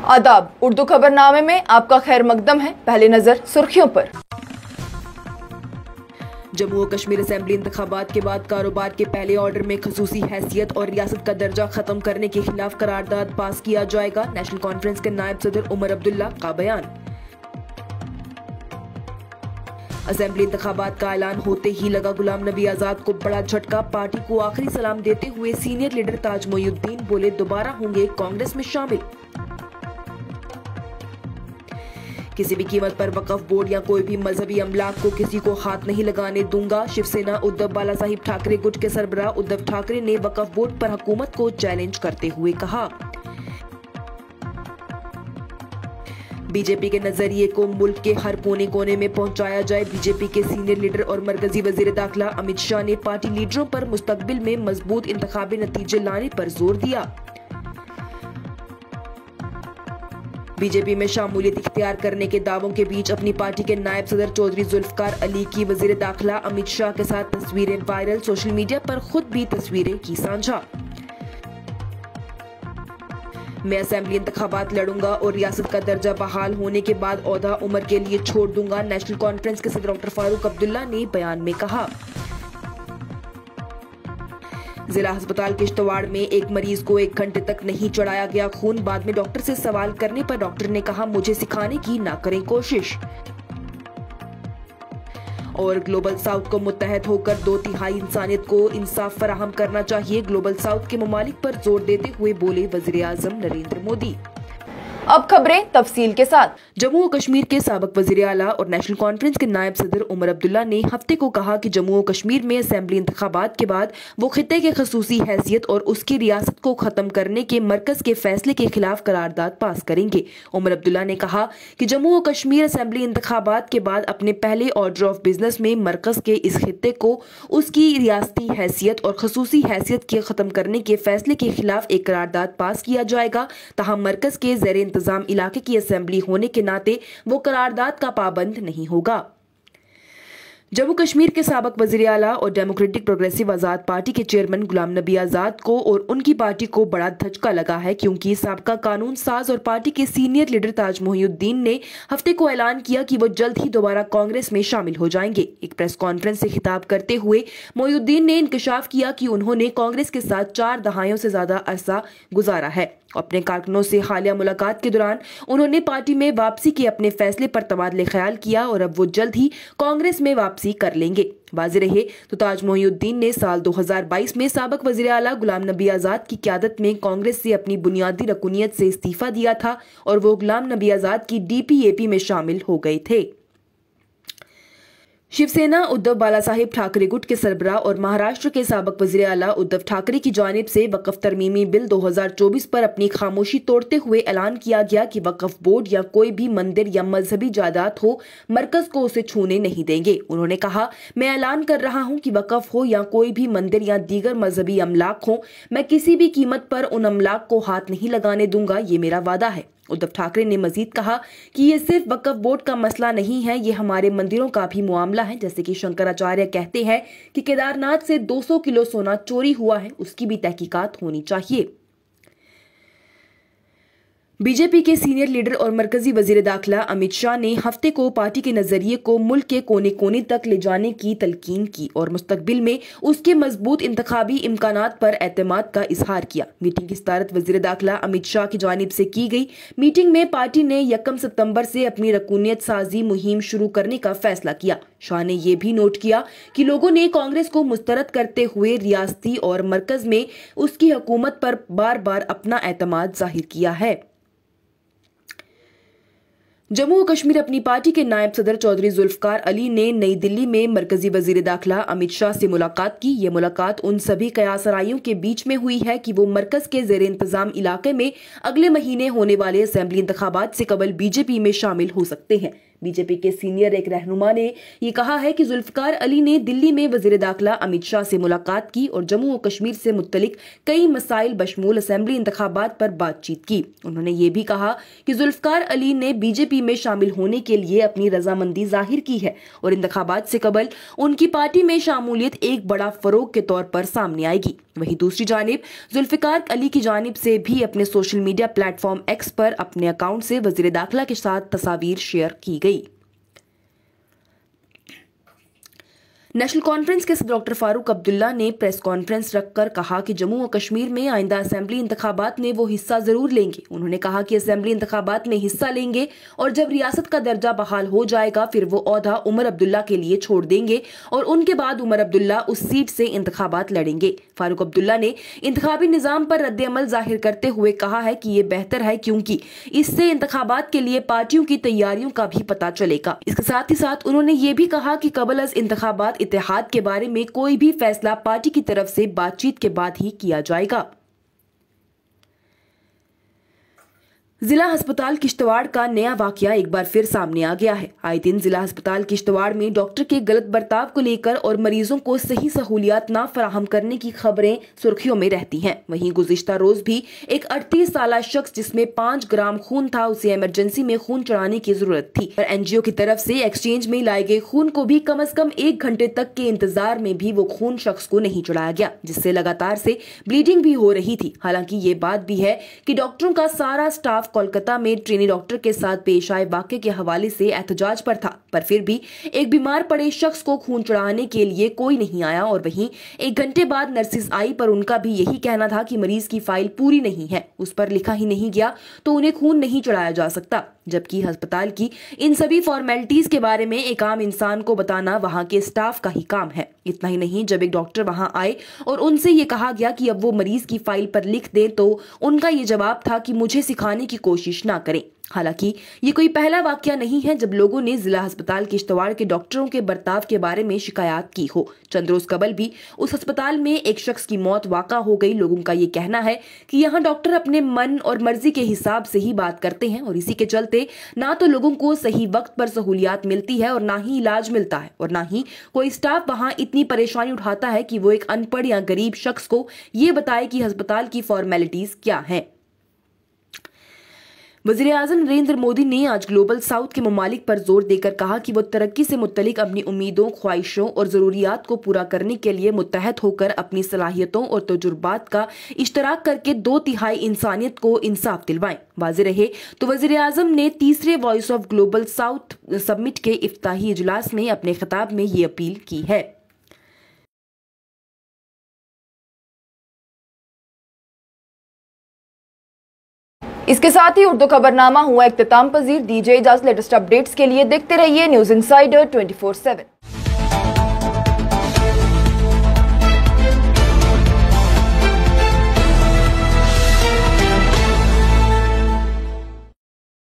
आदाब। उर्दू खबरनामे में आपका खैर मकदम है। पहले नजर सुर्खियों पर। जम्मू और कश्मीर असेंबली इंतखाबात के बाद कारोबार के पहले ऑर्डर में खसूसी हैसियत और रियासत का दर्जा खत्म करने के खिलाफ करारदाद पास किया जाएगा। नेशनल कॉन्फ्रेंस के नायब सदर उमर अब्दुल्ला का बयान। असेंबली इंतखाबात का ऐलान होते ही लगा गुलाम नबी आजाद को बड़ा झटका। पार्टी को आखिरी सलाम देते हुए सीनियर लीडर ताज मोइनुद्दीन बोले, दोबारा होंगे कांग्रेस में शामिल। किसी भी कीमत पर वक्फ बोर्ड या कोई भी मजहबी अमलाक को किसी को हाथ नहीं लगाने दूंगा। शिवसेना उद्धव बालासाहिब ठाकरे गुट के सरबराह उद्धव ठाकरे ने वक्फ बोर्ड पर हुकूमत को चैलेंज करते हुए कहा, बीजेपी के नजरिए को मुल्क के हर कोने कोने में पहुंचाया जाए। बीजेपी के सीनियर लीडर और मरकजी वजीर दाखिला अमित शाह ने पार्टी लीडरों पर मुस्तकबिल में मजबूत इंतखाबी नतीजे लाने पर जोर दिया। बीजेपी में शामूलियत इख्तियार करने के दावों के बीच अपनी पार्टी के नायब सदर चौधरी जुल्फकार अली की वजीर दाखिला अमित शाह के साथ तस्वीरें वायरल। सोशल मीडिया पर खुद भी तस्वीरें की साझा। मैं असेंबली इंतखाबात लड़ूंगा और रियासत का दर्जा बहाल होने के बाद ओहदा उम्र के लिए छोड़ दूंगा। नेशनल कॉन्फ्रेंस के सदर डॉक्टर फारूक अब्दुल्ला ने बयान में कहा। जिला अस्पताल किश्तवाड़ में एक मरीज को 1 घंटे तक नहीं चढ़ाया गया खून। बाद में डॉक्टर से सवाल करने पर डॉक्टर ने कहा, मुझे सिखाने की ना करें कोशिश। और ग्लोबल साउथ को मुत्तहद होकर 2/3 इंसानियत को इंसाफ फराहम करना चाहिए। ग्लोबल साउथ के ममालिक पर जोर देते हुए बोले वजीर आजम नरेंद्र मोदी। अब खबरें तफसील के साथ। जम्मू और कश्मीर के साबिक वजीर आला और नेशनल कॉन्फ्रेंस के नायब सदर उमर अब्दुल्ला ने हफ्ते को कहा कि जम्मू और कश्मीर में असेंबली इंतखाबात के बाद वो खित्ते के खसूसी हैसियत और उसकी रियासत को खत्म करने के मरकज के फैसले के खिलाफ करारदाद पास करेंगे। उमर अब्दुल्ला ने कहा कि जम्मू और कश्मीर असेंबली इंतखाबात के बाद अपने पहले ऑर्डर ऑफ बिजनेस में मरकज के इस खित्ते को उसकी रियासती हैसियत और खसूसी हैसियत के खत्म करने के फैसले के खिलाफ एक करारदाद पास किया जाएगा। तहम मरकज के ज़ेर इंतजाम इलाके की असेंबली होने के नाते वो करारदाद का पाबंद नहीं होगा। जम्मू कश्मीर के साबिक वजीर आला और डेमोक्रेटिक प्रोग्रेसिव आजाद पार्टी के चेयरमैन गुलाम नबी आजाद को और उनकी पार्टी को बड़ा धचका लगा है, क्योंकि साबका कानून साज और पार्टी के सीनियर लीडर ताज मोइनुद्दीन ने हफ्ते को ऐलान किया कि वो जल्द ही दोबारा कांग्रेस में शामिल हो जाएंगे। एक प्रेस कॉन्फ्रेंस से खिताब करते हुए मोइनुद्दीन ने इंकशाफ किया कि उन्होंने कांग्रेस के साथ 4 दहाइयों से ज्यादा अरसा गुजारा है। अपने कारकुनों से हालिया मुलाकात के दौरान उन्होंने पार्टी में वापसी के अपने फैसले पर तबादले ख्याल किया और अब वो जल्द ही कांग्रेस में वापसी कर लेंगे। वाज़ेह रहे तो ताज मोइनुद्दीन ने साल 2022 में साबिक वज़ीर आला गुलाम नबी आजाद की क़यादत में कांग्रेस से अपनी बुनियादी रकुनियत से इस्तीफा दिया था और वो गुलाम नबी आजाद की DPAP में शामिल हो गए थे। शिवसेना उद्धव बालासाहिब ठाकरे गुट के सरबराह और महाराष्ट्र के साबिक वजीर आला उद्धव ठाकरे की जानिब से वक्फ तरमीमी बिल 2024 पर अपनी खामोशी तोड़ते हुए ऐलान किया गया कि वक्फ बोर्ड या कोई भी मंदिर या मजहबी जायदाद हो, मरकज को उसे छूने नहीं देंगे। उन्होंने कहा, मैं ऐलान कर रहा हूं कि वक्फ हो या कोई भी मंदिर या दीगर मजहबी अमलाक हो, मैं किसी भी कीमत पर उन अमलाक को हाथ नहीं लगाने दूंगा, ये मेरा वादा है। उद्धव ठाकरे ने मजीद कहा कि ये सिर्फ वक्फ बोर्ड का मसला नहीं है, ये हमारे मंदिरों का भी मामला है। जैसे कि शंकराचार्य कहते हैं कि केदारनाथ से 200 किलो सोना चोरी हुआ है, उसकी भी तहकीकात होनी चाहिए। बीजेपी के सीनियर लीडर और मरकजी वजीर दाखिला अमित शाह ने हफ्ते को पार्टी के नजरिए को मुल्क के कोने कोने तक ले जाने की तलकीन की और मुस्तकबिल में उसके मजबूत इंतखाबी इम्कानात पर एतमाद का इजहार किया। मीटिंग की सदारत वजीर दाखिला अमित शाह की जानिब से की गई। मीटिंग में पार्टी ने 1 सितंबर से अपनी रकूनियत साजी मुहिम शुरू करने का फैसला किया। शाह ने यह भी नोट किया कि लोगों ने कांग्रेस को मुस्तरद करते हुए रियासती और मरकज में उसकी हुकूमत पर बार बार अपना एतमाद जाहिर किया है। जम्मू और कश्मीर अपनी पार्टी के नायब सदर चौधरी जुल्फकार अली ने नई दिल्ली में मरकजी वजीर दाखिला अमित शाह से मुलाकात की। ये मुलाकात उन सभी कयासराइयों के बीच में हुई है कि वो मरकज के ज़ेर इंतजाम इलाके में अगले महीने होने वाले असेंबली इंतखाबात से कबल बीजेपी में शामिल हो सकते हैं। बीजेपी के सीनियर एक रहनुमा ने ये कहा है कि जुल्फिकार अली ने दिल्ली में वजीर दाखिला अमित शाह से मुलाकात की और जम्मू और कश्मीर से मुत्तलिक कई मसाइल बशमूल असेंबली इंतखाबात पर बातचीत की। उन्होंने ये भी कहा कि जुल्फिकार अली ने बीजेपी में शामिल होने के लिए अपनी रजामंदी जाहिर की है और इंतखाबात से कबल उनकी पार्टी में शामूलियत एक बड़ा फरोग के तौर पर सामने आएगी। वहीं दूसरी जानिब जुल्फिकार अली की जानिब से भी अपने सोशल मीडिया प्लेटफॉर्म एक्स पर अपने अकाउंट से वजीर दाखिला के साथ तस्वीर शेयर की गई। नेशनल कॉन्फ्रेंस के सदर डॉक्टर फारूक अब्दुल्ला ने प्रेस कॉन्फ्रेंस रखकर कहा कि जम्मू और कश्मीर में आइंदा असेंबली इंतखाबात में वो हिस्सा जरूर लेंगे। उन्होंने कहा कि असेंबली इंतखाबात में हिस्सा लेंगे और जब रियासत का दर्जा बहाल हो जाएगा फिर वो ओहदा उमर अब्दुल्ला के लिए छोड़ देंगे और उनके बाद उमर अब्दुल्ला उस सीट से इंतखाबात लड़ेंगे। फारूक अब्दुल्ला ने इंतखाबी निजाम पर रद्द-ए-अमल जाहिर करते हुए कहा है कि ये बेहतर है क्योंकि इससे इंतखाबात के लिए पार्टियों की तैयारियों का भी पता चलेगा। इसके साथ ही साथ उन्होंने ये भी कहा कि कबल अज इंतखाबात इत्तेहाद के बारे में कोई भी फैसला पार्टी की तरफ से बातचीत के बाद ही किया जाएगा। जिला अस्पताल किश्तवाड़ का नया वाकया एक बार फिर सामने आ गया है। आए दिन जिला अस्पताल किश्तवाड़ में डॉक्टर के गलत बर्ताव को लेकर और मरीजों को सही सहूलियात न फराहम करने की खबरें सुर्खियों में रहती हैं। वहीं गुज़िश्ता रोज भी एक 38 साल शख्स जिसमें 5 ग्राम खून था उसे इमरजेंसी में खून चढ़ाने की जरूरत थी और एनजीओ की तरफ से एक्सचेंज में लाए गए खून को भी कम से कम 1 घंटे तक के इंतजार में भी वो खून शख्स को नहीं चढ़ाया गया, जिससे लगातार से ब्लीडिंग भी हो रही थी। हालांकि ये बात भी है कि डॉक्टरों का सारा स्टाफ कोलकाता में ट्रेनी डॉक्टर के साथ पेश आए वाकये के हवाले से एहतजाज पर था, पर फिर भी एक बीमार पड़े शख्स को खून चढ़ाने के लिए कोई नहीं आया और वहीं 1 घंटे बाद नर्सिस आई पर उनका भी यही कहना था कि मरीज की फाइल पूरी नहीं है, उस पर लिखा ही नहीं गया तो उन्हें खून नहीं चढ़ाया जा सकता। जबकि अस्पताल की इन सभी फॉर्मेलिटीज के बारे में एक आम इंसान को बताना वहां के स्टाफ का ही काम है। इतना ही नहीं, जब एक डॉक्टर वहां आए और उनसे ये कहा गया कि अब वो मरीज की फाइल पर लिख दें तो उनका ये जवाब था कि मुझे सिखाने की कोशिश ना करें। हालांकि ये कोई पहला वाकया नहीं है जब लोगों ने जिला अस्पताल किश्तवाड़ के डॉक्टरों के बर्ताव के बारे में शिकायत की हो। चंद रोज कबल भी उस अस्पताल में एक शख्स की मौत वाक़ा हो गई। लोगों का ये कहना है कि यहाँ डॉक्टर अपने मन और मर्जी के हिसाब से ही बात करते हैं और इसी के चलते ना तो लोगों को सही वक्त पर सहूलियात मिलती है और ना ही इलाज मिलता है और ना ही कोई स्टाफ वहाँ इतनी परेशानी उठाता है कि वो एक अनपढ़ या गरीब शख्स को ये बताए कि अस्पताल की फॉर्मेलिटीज क्या है। वज़ीर आज़म नरेंद्र मोदी ने आज ग्लोबल साउथ के ममालिक पर जोर देकर कहा कि वो तरक्की से मुत्तलिक अपनी उम्मीदों, ख्वाहिशों और ज़रूरियात को पूरा करने के लिए मुत्तहद होकर अपनी सलाहियतों और तजुर्बात का इश्तराक करके 2/3 इंसानियत को इंसाफ दिलवाएं। वाज़ेह रहे तो वज़ीर आज़म ने तीसरे Voice of Global South Summit के इफ्ताही इजलास में अपने खिताब में ये अपील की है। इसके साथ ही उर्दू खबरनामा हुआ इख्तिताम पजीर। दीजिए इजाज़त। लेटेस्ट अपडेट्स के लिए देखते रहिए न्यूज़ इंसाइडर 24/7।